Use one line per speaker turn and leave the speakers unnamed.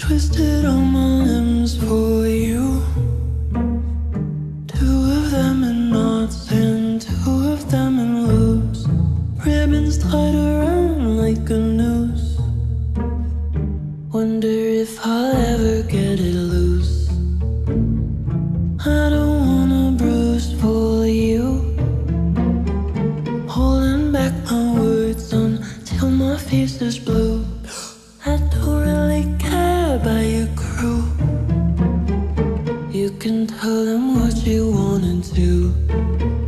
twisted on my limbs for you. Two of them in knots and two of them in loops. Ribbons tied around like a noose. Wonder if I'll ever get it loose. I don't wanna bruise for you. Holding back my words until my face is blue. I don't really care about your crew. You can tell them what you wanted to.